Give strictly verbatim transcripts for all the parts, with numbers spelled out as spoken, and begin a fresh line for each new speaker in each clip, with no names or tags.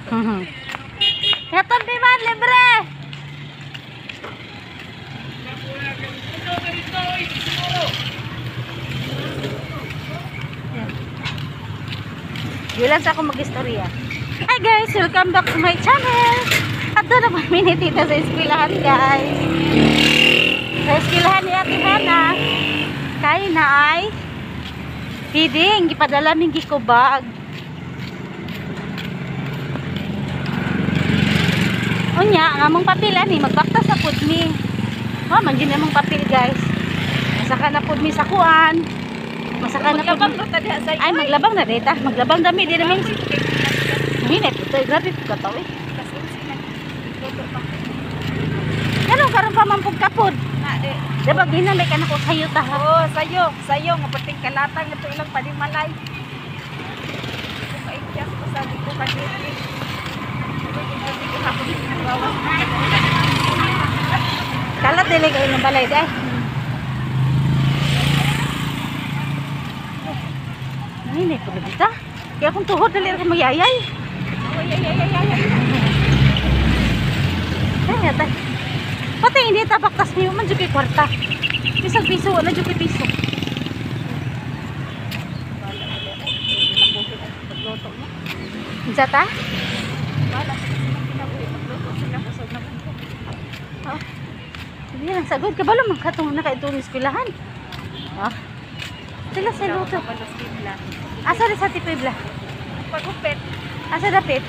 Katong di man, libre! Yulan sa ako mag-istorya. Hi guys! Welcome back to my channel! At doon naman minitita sa eskwelahan guys. Sa eskwelahan ni Ate Hana. Kaya na ay feeding. Gipadala ming gikubag. Unya, ang among papel ani magbaktas sa food me. Oh, man din among papel guys. Masaka na food me sa kuan. Masaka na food me. Ay, maglabang na dita. Maglabang dami di namin. Minit ito, grabe ko kataw eh. Ano karon pa man pug kapod? Diba ginamay ka na ko sayo ta ha?
Oo, sayo, sayo nga pating kalatang ito ilang panimalay. Paikyak ko sabi ko kanili.
Kalat dili kayo ng balay day. Ini ko dito. Kaya kung tuhod dali ka magyayay.
Oh, yay yay yay yay.
Kaya tay. Pati hindi tabaktas niyo man jud kay kwarta. Bisag piso wala jud kay piso. Jata?
Wala sila kusog na bunto.
Oh. Hindi lang sagod kabalo man katong na kay itong eskwelahan. Ah. Sila sa luto. Asa rin sa tipibla?
Pagupit.
Asa dapit?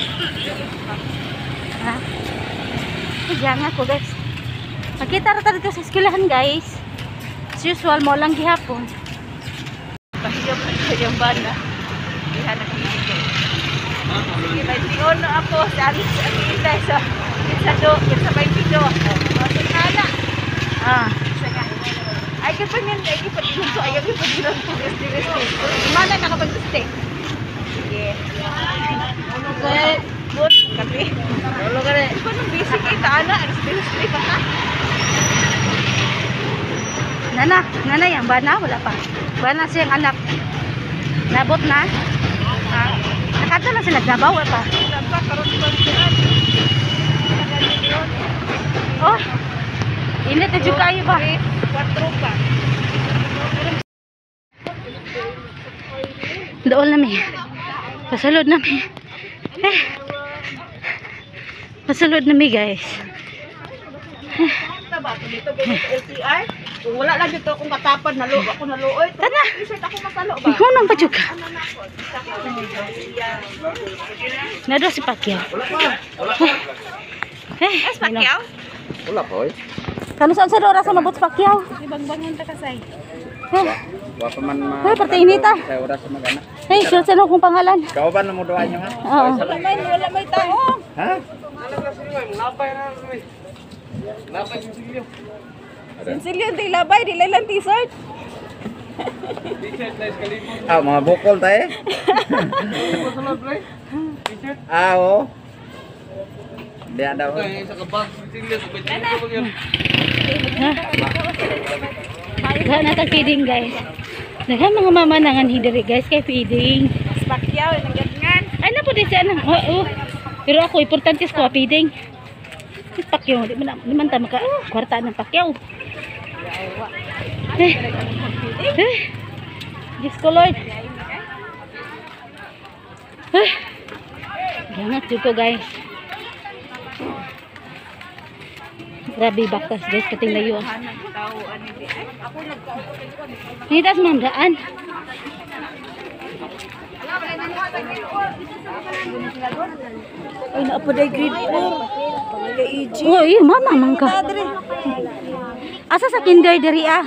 Ha? Diyan nga ko guys. Makita rata dito sa eskwelahan guys. As usual mo lang gihapon.
Pahiyo pa yung banda. Dihan na kami dito. Sige, may piyon na ako sa alis sa Aminda sa sa do, sa may video. Sa kala.
Ah.
Ay, kaya pa niyan, ay, kaya pa niyan to, ay, kaya pa niyan to, resti, resti. Mana ka kapag guste? Sige. Okay. Good. Kapi. Lolo ka rin. Ito nung busy kay Taana, resti, resti pa ka.
Nana, nana yang bana wala pa. Bana siyang anak. Nabot na? Ha? Nakata na sila gabaw pa.
Nagkakaroon pa siyaan.
Oh. Init na jud kayo ba?
Quatro pa.
Doon nami. Pasulod nami. Eh. Pasulod nami guys.
Taba dito ganito L T R. Kung wala lang dito akong katapad nalo ako naluoy.
Tana.
Isip ako masalo ba?
Ihunong pa jud ka. Nado si Pacquiao. Eh,
Es Pacquiao?
Wala po eh.
Kano saan sa oras sa mabot si Pacquiao?
Ibang-bangon ta kasay.
Eh.
Wapa man ma.
Hoy, parte inita.
Sa oras sa magana.
Hey, sure sa kong pangalan.
Ikaw ba na mo duha nyo nga?
Oo.
Wala may wala may tao.
Ha?
Sinsilyo di labay di lang t-shirt.
Ah, mga bukol tayo. Ah, oo. Di ada ko.
Daghan na tag feeding guys. Daghan mga mama nangan hidiri guys kay feeding.
Es Pacquiao nang ganyan.
Ay na po di siya nang. Oo. Pero ako importante ko feeding. Si Pacquiao di man di man ta maka kwarta ng Pacquiao. Eh. Eh. Diyos ko Lord. Eh. Gangat jud ko guys. Grabe baktas guys kating layo.
Tao ani di. Ako nagkao.
Ini tas mandaan.
Ay na pa day grade four. Pamilya E G.
Oh, iya mama mangka. Asa sa kinder diri ah.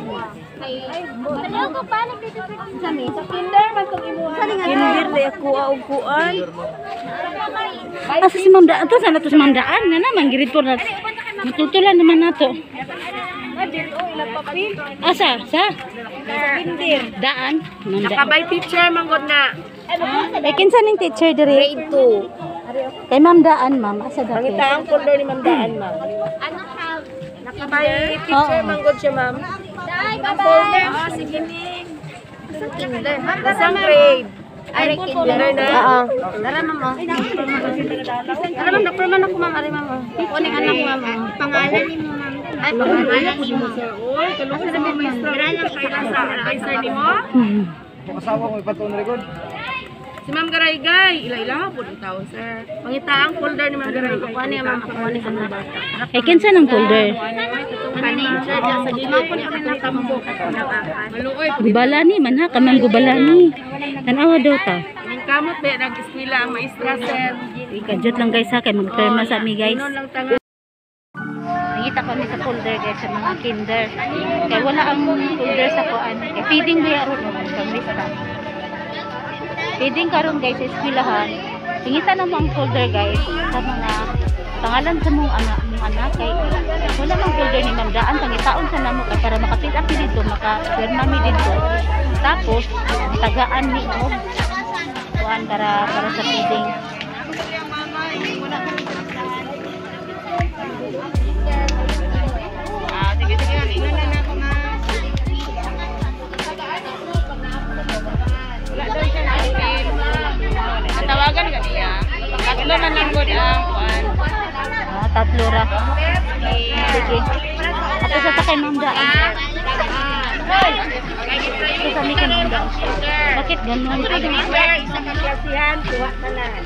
Ano ko pa nag dito sa mi? Sa kinder man kung imuha. Kinder di ako og kuan.
Asa si Ma'am Daan to? Sana to si Ma'am Daan na naman grade four na. Matutulan naman nato.
Adil o ilang papel.
Asa sa
Sa kinder.
Daan? Ma'am Daan.
Nakabay teacher man gud na.
Ay kinsa ning teacher diri?
Grade two.
Kay Ma'am Daan, ma'am. Asa dati?
Pangita ang color ni Ma'am Daan, ma'am. Nakabay teacher
Oo.
man gud siya, ma'am. Ang folder, ah, sige ning. Sa kinder. Sa grade. Ay, kinder na.
Oo. Tara, mama. Tara, ma'am. Doktor man ako, ma'am. Ari, mama. Kuning anak, mama. Pangalan ni mo, ma'am. Ay, pangalan ni mo.
Uy, kalungan sa mga maestro. Maraming kaila sa advisor ni mo.
Pakasawa ko ipatun record.
Si Ma'am Garaygay, ila-ila po ng tao, sir. Pangita ang folder ni Ma'am Garaygay.
Kuha niya, ma'am. Kuha niya sa bata. Ay, kinsa ng folder?
Kanin, sir, dyan sa ginaw po niya ng tambo. Maluoy.
Gubalani man ha. Kamang gubalani. Tanawa daw ta.
Ang kamot, be, nag-eskwila ang maestra, sir.
Ikadjot lang guys ha. Kaya magpirma sa mi guys.
Noon lang tanga.
Nakita kami sa folder guys sa mga kinder. Kaya wala ang folder sa kuan. Kaya feeding ba yaro no pang lista. Feeding karon guys sa eskwelahan. Tingita na mo ang folder guys sa mga pangalan sa mong anak, mong anak kay wala mang folder ni Ma'am Daan pangitaon sa namo kay para makapit up mi dito, makapirma mi dito. Tapos tagaan ni og kuan para para sa feeding.
Ah, sige, sige. Tingnan na na ako, ma'am. Wala daw siya na-itin. Natawagan ka niya. Tatlo na lang good ang kuan.
Ah, tatlo ra. Sige. Ato sa takay Ma'am Daan. Ito sa mikin Ma'am Daan. Bakit ganun?
Sir, isang kaklasihan, tuwa na lang.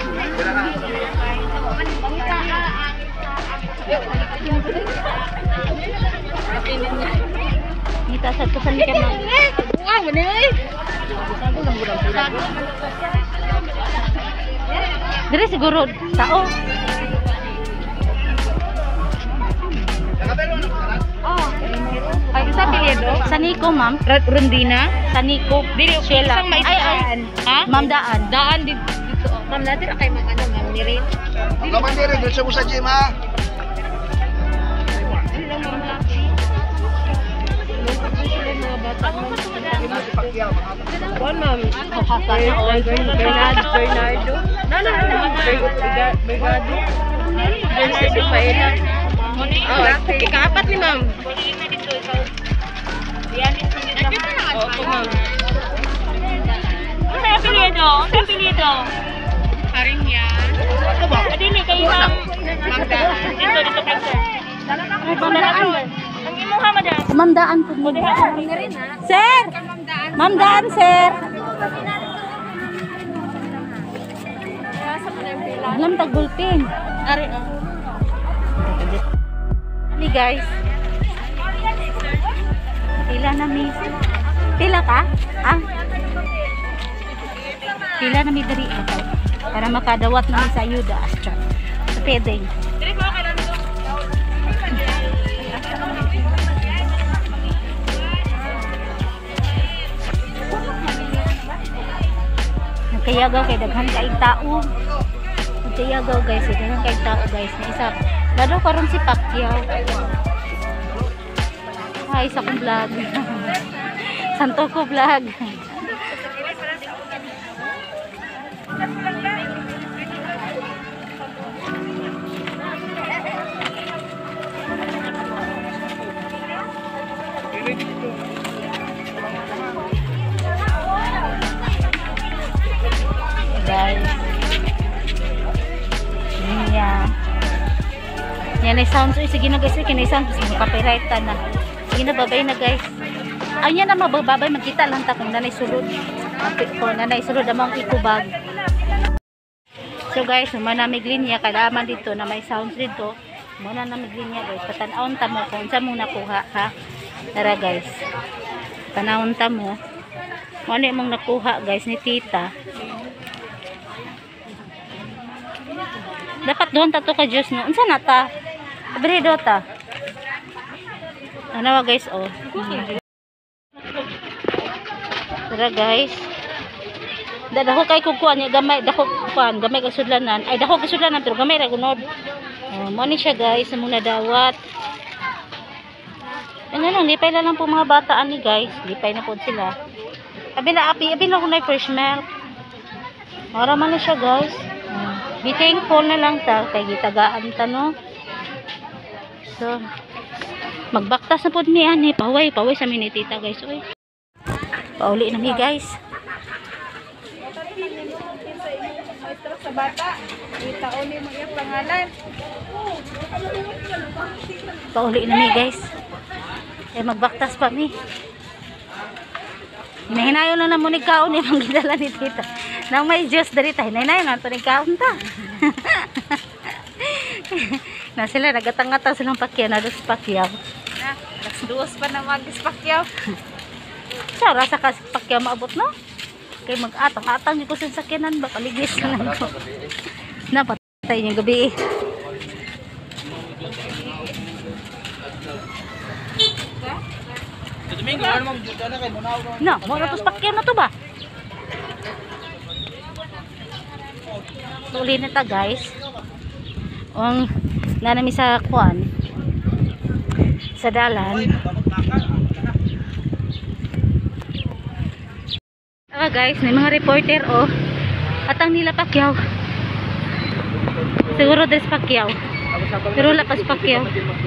Kita sa to sa mikin Ma'am.
Wow, mani ay.
Dire siguro sao.
Oh. Ay, isa pilido.
Sa Nico Ma'am.
Rondina.
Sa Nico. Sheila.
Isang
Ay ay.
maistaan. Ha?
Ma'am Daan.
Daan dito. Ma'am, natin kay Ma'am ano, Ma'am Nirin.
Kaman dire dito mo sa gym ha.
Kuan, Ma'am.
Bernardo.
Bernardo. No, no, no. Bernardo. Bernardo Paela. Oh, ikaapat ni Ma'am. Opo, Ma'am.
Ano yung apelido? Ano yung apelido?
Haring yan.
Adili kayo Ma'am.
Ma'am Daan.
Dito, dito kayo sir. Ma'am Daan. Ang imo ha, madam. Ma'am Daan po mo. Sir! Ma'am Daan, sir. Alam tagbulpin.
Ari, oh.
Hey guys. Pila na mi. Pila ka? Ah. Pila na mi diri ito. Para makadawat na mi sa ayuda. Sa pedeng. Nagkayagaw kay daghan kay tao. Nagkayagaw guys, daghan kay tao guys. Na isa. Lalo karon si Pacquiao. Ay, isa kong vlog. Santo ko vlog. Guys. Yeah. Yan ay sounds. Uy, sige na guys. Sige na sounds. Copyright na. Sige na, babay na guys. Ay, yan na mababay. Magkita lang ta kung nanay sulod. Kung nanay sulod amang ikubag. So guys, muna namig linya. Kailangan dito na may sounds dito. Muna namig linya guys. Patanawon ta mo kung saan mo nakuha ha. Tara guys. Panawon ta mo. Ano mong nakuha guys ni tita. Dapat doon tato ka Diyos no. Unsa na ta? Abri do ta. Ano guys oh. Tara guys. Dako kay kukuan niya gamay dako kuan gamay kag sudlanan. Ay dako kag sudlanan pero gamay ra gunod. Oh, mo ni siya guys sa muna dawat. Ano lang lipay na lang po mga bata ani guys. Lipay na po sila. Abi na api abi na kunay fresh milk. Ora man na siya guys. Be thankful na lang ta kay gitagaan ta no. So magbaktas na pod mi ani paway paway sa minitita guys oy. Pauli na mi guys.
maestro sa bata. Itaon mo yung pangalan.
Pauli na mi guys. Eh magbaktas pa mi. Hinahinayo na na mo ni kaon ni mang gidala ni tita. Nang may juice dali ta hinahinayo na to ni kaon ta. Na sila nagatang-atang silang pakyaw na dos pakyaw.
Na, alas duwas pa na mag-ispakyaw.
Sa rasa ka pakyaw maabot no? Kay mag-atang-atang yung kusin sakyanan ba paligis na lang ko. Napatay niyo gabi. No, mo ratos pakyaw na to ba? Tuli na ta guys. Ang nanami sa kuan sa dalan. Ah guys, may mga reporter oh. Atang nila Pacquiao. Siguro des Pacquiao. Pero lapas Pacquiao.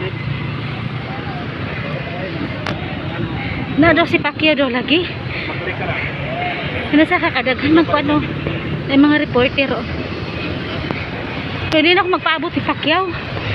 Na daw si Pacquiao daw lagi. Ano sa kakadaghan magkuano. May mga reporter oh. Pwede na ako magpaabot si Pacquiao.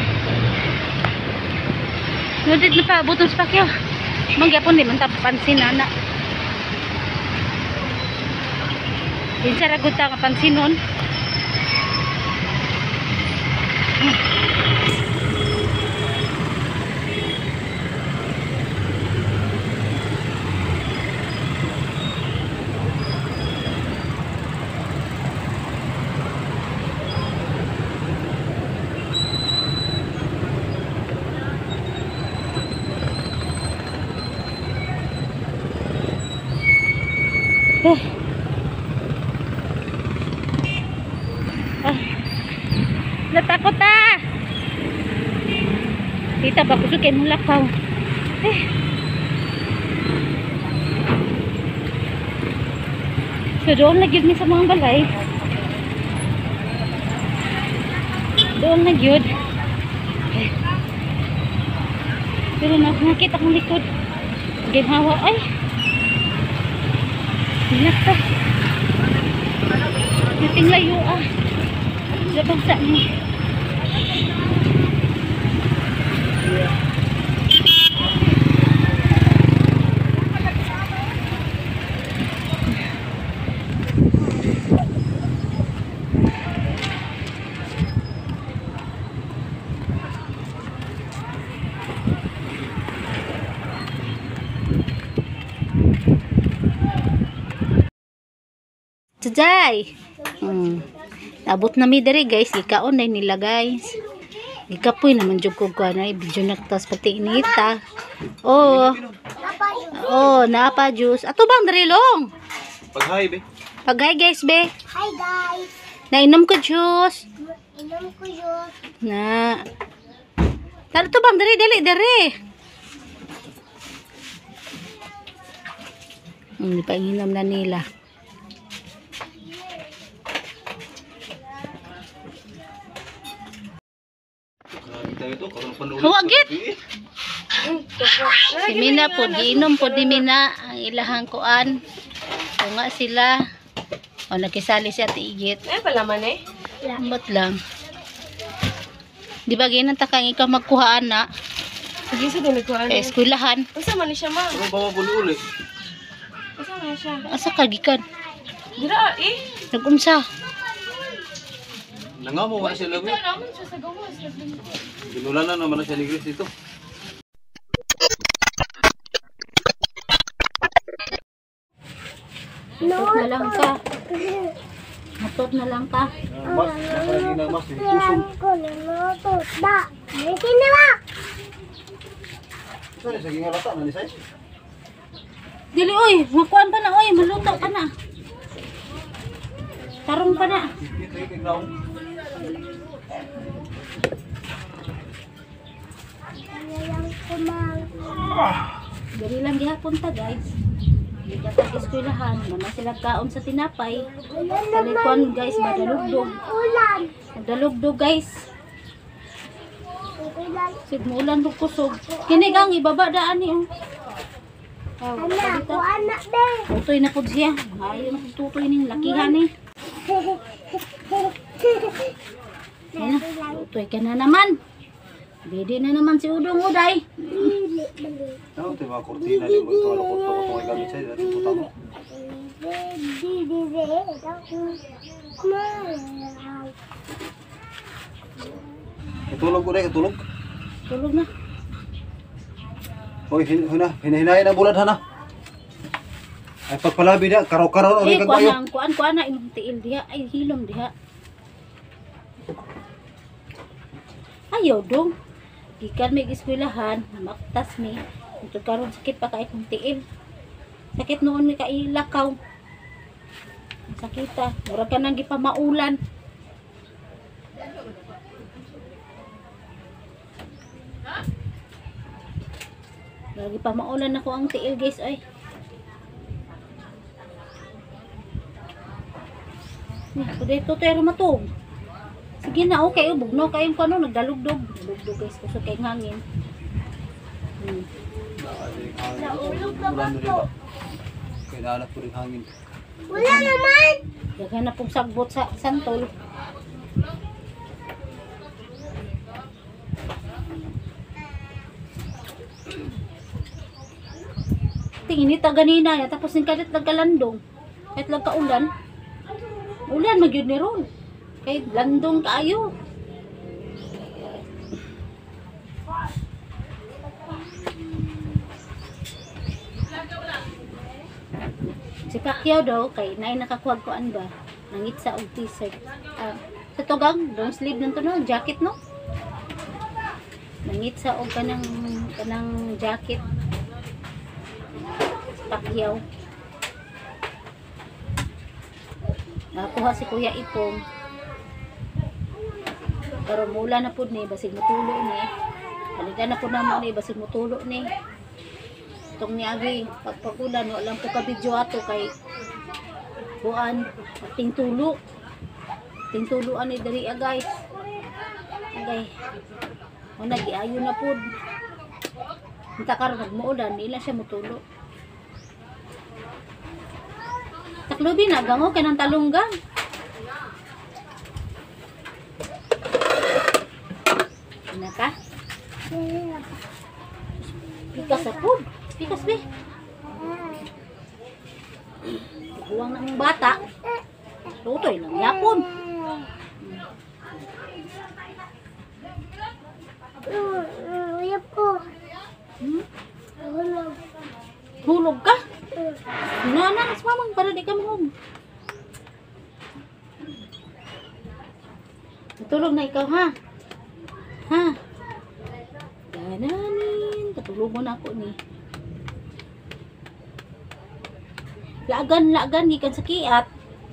Nudit na paabot si Pacquiao. Mangyapon di man tapansin na na. Din sa ragot ta kapansin nun. Eh. Ah. Natakot na. Tita ba kusog kay mong lakaw. Eh. So doon na gyud mi sa mga balay. Doon na gyud. Eh. Pero nakita akong likod. Ginhawa ay. Nata. Nating layo ah. Labang sa ni. Today. Hmm. Abot na mi diri guys, ikaon na nila guys. Ikapoy naman jud ko ko na video naktas pati inita. Oh. Oh, napa juice. Ato bang diri long?
Pag-hi, be.
Pag-hi guys be.
Hi guys.
Nainom ko juice.
Inom ko yun.
Na. Tara to bang diri dali diri. Hmm, panginom na nila. Huwagit. Si Mina po, giinom po di Mina ang ilahang kuan. O nga sila. O nakisali si Ate Igit.
Eh, palaman eh.
Lambat lang. Di ba ginan takang ikaw magkuhaan na?
Sige sa din ko ano.
Sa eskwelahan.
Asa man ni siya ma?
Ano ba mabuli-uli?
Asa man siya?
Asa kagikan?
Dira eh.
Nagunsa.
Nangamo mo na siya labi.
Ito naman siya sa gawas.
Binulan na naman na siya ni Grace dito.
Matot na lang ka. Matot na lang ka.
Mas, nakalagin na mas. Pusong. Saan yung saging alata na ni Sai?
Dili oy, makuan pa na oy, maluto pa na. Tarong pa na. Dali lang gihapon ta guys. Gatag eskwelahan, mana sila kaon sa tinapay. Talikuan guys, madalugdog. Madalugdog guys. Sid mo ulan rug kusog. Kini gang ibaba daan ni oh. Anak, ko anak be. Tutoy na pud siya. Ayaw na pud tutoy ning lakihan ni. Yan na. Utoy ka na naman. Bede na naman si Udong Uday.
Ano, ito yung mga kortina din mo. Ito, ano, ito, ito, ito, gamit sa'yo. Ito, ito, ito. Itulog ko na, itulog.
Tulog na.
Hoy, hin hina, hinahinahin ang bulad, hana. Ay, pagpalabi na, karaw-karaw,
Eh,
ulit
kuan
kagbayo.
na, kuan, kuan na, imong tiil diha. Ay, hilom diha. Ayaw dong. Gikan may eskwelahan, namaktas mi. Ito karon sakit pa kahit ng tiil. Sakit noon may kailakaw. Sakita. Murag ka nang gipamaulan. Lagi pa maulan ako ang tiil guys ay. Ni, pwede ito tayo matog. Sige na, okay, ubog no kayong kano nagdalugdog. Nagdalugdog guys kasi kay hangin. Hmm.
Naulog na ba ito? Kailangan po rin hangin.
Wala naman!
Daghan na pong sagbot sa santol. Tingin ita ganina ya tapos ning kadit nagkalandong. Kahit lang kaulan. Ulan magyud ni ron. Kay landong kaayo. Si Pacquiao daw kay naay nakakuha ko ba nangit sa og t-shirt. Ah, sa tugang long sleeve nito no, jacket no. Nangit sa og kanang kanang jacket. Si Pacquiao. Nakuha si Kuya Ipong. Pero mula na pud ni basig motulo ni. Balikan na pud namo ni basig motulo ni. Itong niagi pagpagulan wala po ka video ato kay buan tingtulo. Tingtuluan ni diri ah, guys. Okay. Una giayo na pud. Unta karon nagmuulan ila siya motulo. Taklubi na gango kay nang talunggang. Ina ka? Pikas sa pud. Pikas be. Buwang ng bata. Tutoy lang yapon. Hmm? Hulog ka? Nana, mas mamang para di ka mahog. Natulog na ikaw ha? Ha? Gananin. Katulog mo na ako ni. Lagan, lagan, gikan sa kiat.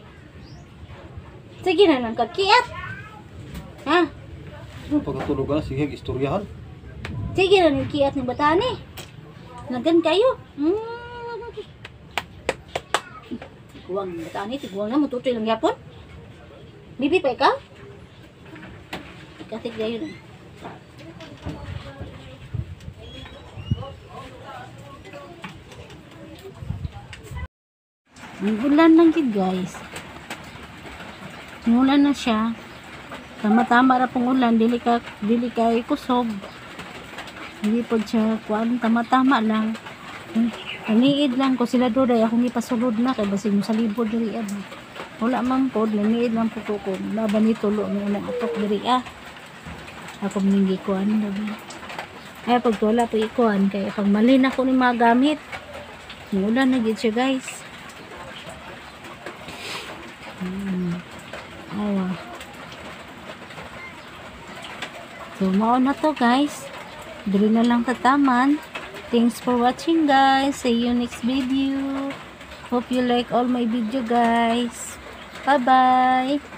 Sige na lang kakiat. Ha?
Pagkatulog ka na, sige, istoryahan.
Sige na lang kiat ng bata ni. Lagan kayo. Hmm. Tiguang ng bata ni. Tiguang na, matutoy lang yapon. Bibi pa ikaw? Ikatik gayo na. Ang ulan lang yun guys. Ulan na siya. Tama-tama ra pong ulan. Dili ka, dili ka kusog. Hindi po siya kuan. Tama-tama lang. Naniid lang ko sila doday. Akong ipasulod na. Kaya basig mo sa libod diri. Wala man po. Naniid lang po ko. Laban ni tulo. May unang atok diri ah. Ako mingi kuan. Ay pag wala po ikuan. Kaya pag malin ako ni mga gamit. Ang ulan na gid siya guys. Hmm. Awa. So, mao na to guys. Dili na lang tataman. Thanks for watching guys. See you next video. Hope you like all my video guys. Bye bye.